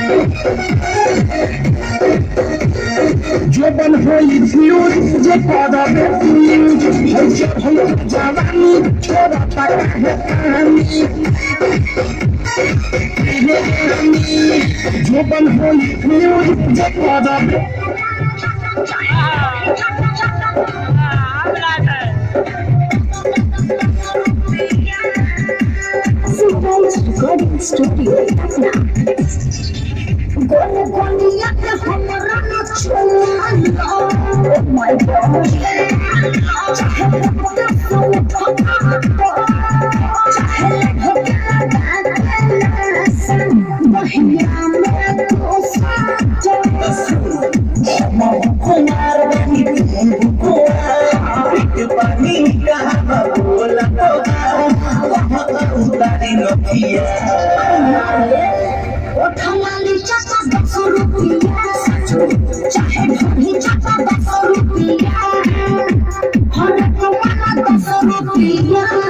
जोबन होई फ्यूज जे पड़बे जवानी छोड़ा पका है कहानी जोबन होई फ्यूज जे पड़बे Recording Studio Patna. Gole goliya ke hamra na chula oh my god chahe bhagta so chahe bhagta san bahiya mein to sato kumar bani ko pani ka bola ko utari nokia Khamali chata 10 rupiya chahe bhari chata 10 rupiya har wala 10 rupiya